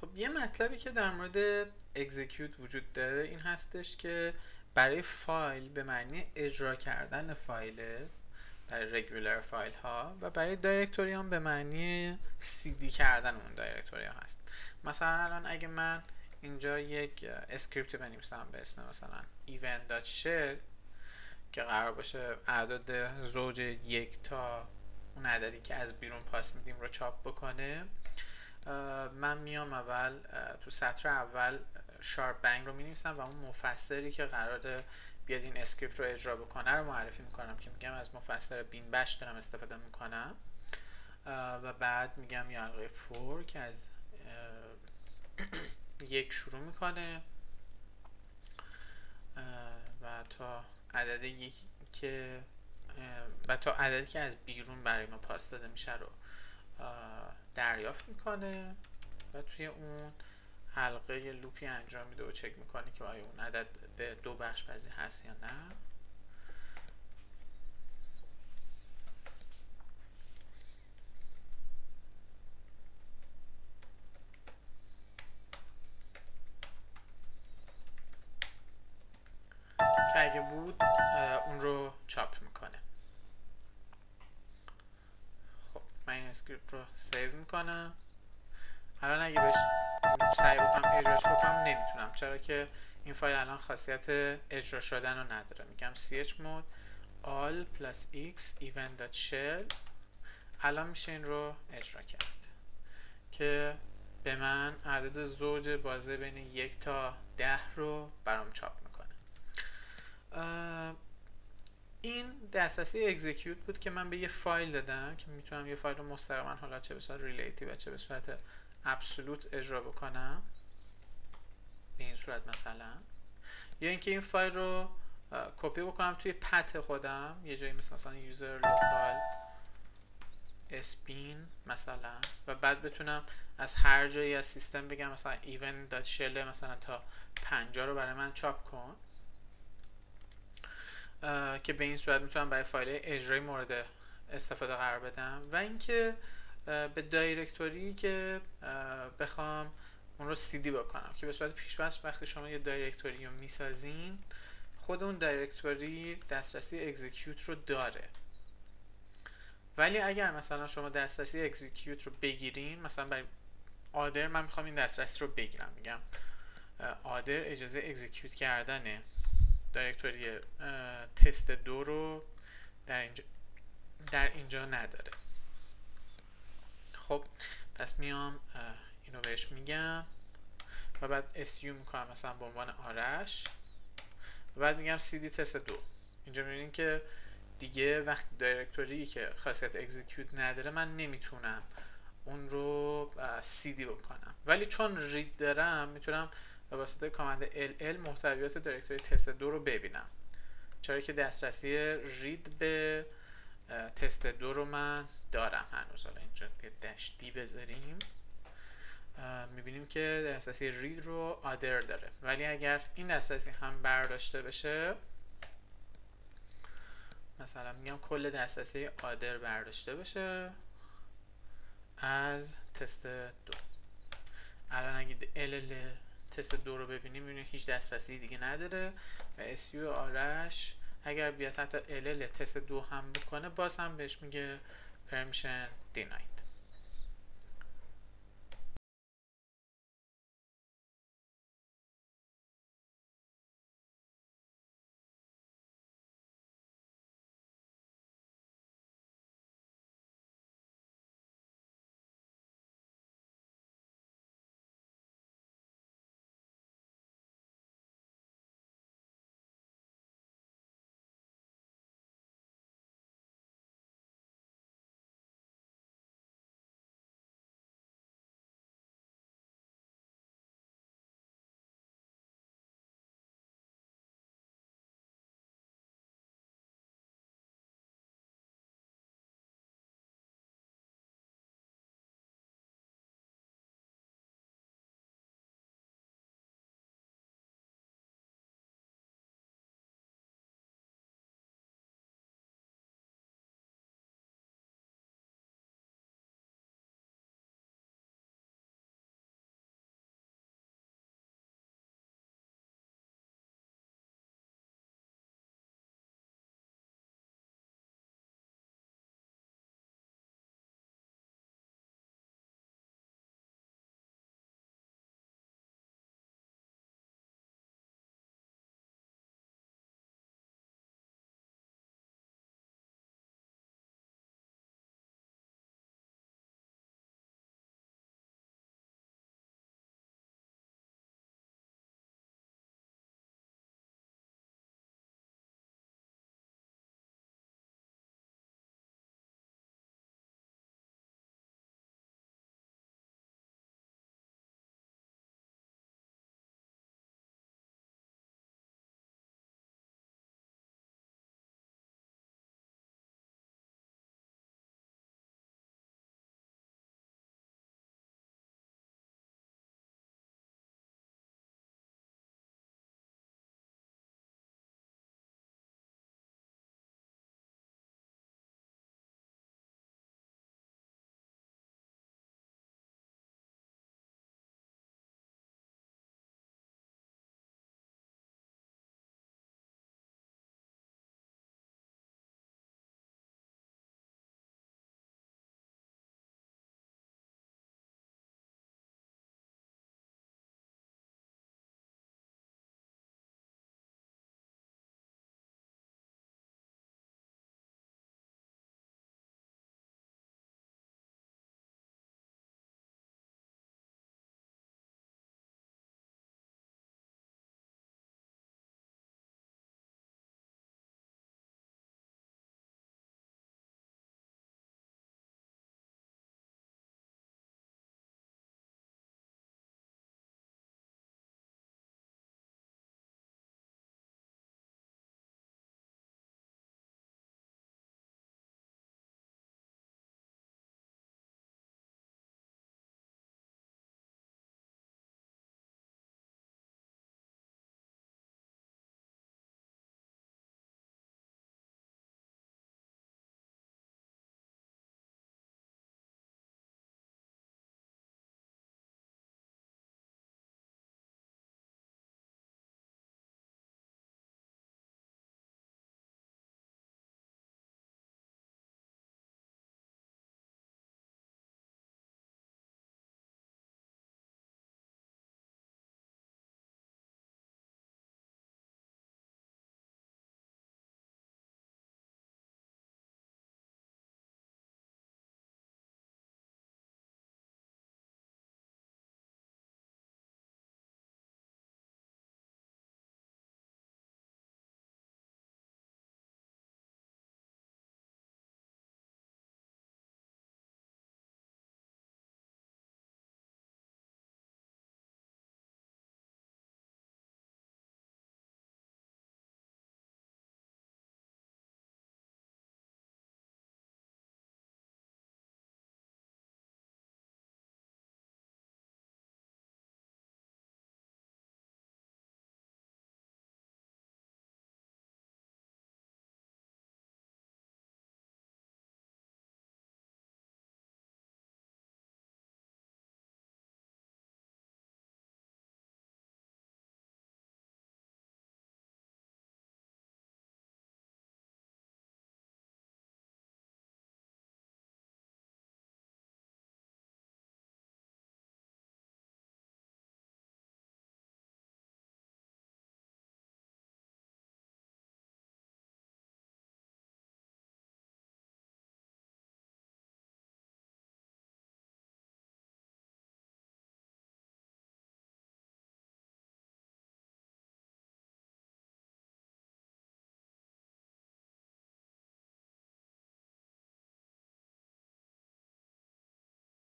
خب یه مطلبی که در مورد اکزیکیوت وجود داره این هستش که برای فایل به معنی اجرا کردن فایل، برای رگولر فایل ها، و برای دایرکتوری هم به معنی cd کردن اون دایرکتوری ها هست. مثلا الان اگه من اینجا یک اسکریپت بنویسم به اسم مثلا event.shell که قرار باشه اعداد زوج 1 تا اون عددی که از بیرون پاس میدیم رو چاپ بکنه، من میام اول تو سطر اول شارپ بنگ رو می نویسم و اون مفسری که قراره بیاد این اسکریپت رو اجرا بکنه رو معرفی میکنم که میگم از مفسر بین بش دارم استفاده میکنم، و بعد میگم یه حلقه فور که از یک شروع میکنه و تا عددی که از بیرون برای ما پاس داده میشه رو دریافت میکنه و توی اون حلقه لوپی انجام میده و چک میکنه که آیا اون عدد به دو بخش پذیر هست یا نه. که اگه بود اون رو چاپ میکنه. خب من این اسکریپت رو سیو میکنم. الان اگه بهش سعی بکنم اجراش بکنم نمیتونم، چرا که این فایل الان خاصیت اجرا شدن رو نداره. میگم chmod all plus x event.shell. الان میشه این رو اجرا کرد که به من عدد زوج بازه بین 1 تا 10 رو برام چاپ میکنه. این دسترسی اکزیکیوت بود که من به یه فایل دادم که میتونم یه فایل رو مستقیما حالا چه به صورت ریلیتیو و چه به صورت ابسولوت اجرا بکنم، به این صورت مثلا، یا اینکه این فایل رو کپی بکنم توی پت خودم یه جایی مثلا یوزر لوکال اسپین مثلا، و بعد بتونم از هر جایی از سیستم بگم مثلا event.shell مثلا تا 50 رو برای من چاپ کن، که به این صورت میتونم برای فایل اجرایی مورد استفاده قرار بدم. و اینکه به دایرکتوری که بخوام اون رو cd بکنم که به صورت پیش‌بست وقتی شما یه دایرکتوری رو میسازین خود اون دایرکتوری دسترسی اکزیکیوت رو داره. ولی اگر مثلا شما دسترسی اکزیکیوت رو بگیرین، مثلا برای آدر من میخوام این دسترسی رو بگیرم، میگم آدر اجازه اکزیکیوت کردن دایرکتوری تست 2 رو در اینجا نداره. خب پس میام اینو بهش میگم و بعد اسیوم میکنم مثلا به عنوان آرش و بعد میگم cd تست 2. اینجا میبینین که دیگه وقتی دایرکتوری که خاصیت اکزیکیوت نداره من نمیتونم اون رو cd بکنم، ولی چون رید دارم میتونم به واسطه کامند ll محتویات دایرکتوری تست 2 رو ببینم، چرا که دسترسی رید به تست 2 رو من دارم هنوز. حالا اینجا داش دی بذاریم میبینیم که دسترسی رید رو آدر داره، ولی اگر این دسترسی هم برداشته بشه، مثلا میگم کل دسترسی آدر برداشته بشه از تست 2، الان اگه ll تست 2 رو ببینیم میبینیم هیچ دسترسی دیگه نداره و اسیو آرش اگر بیاد حتی ll تست 2 هم بکنه باز هم بهش میگه permission denied.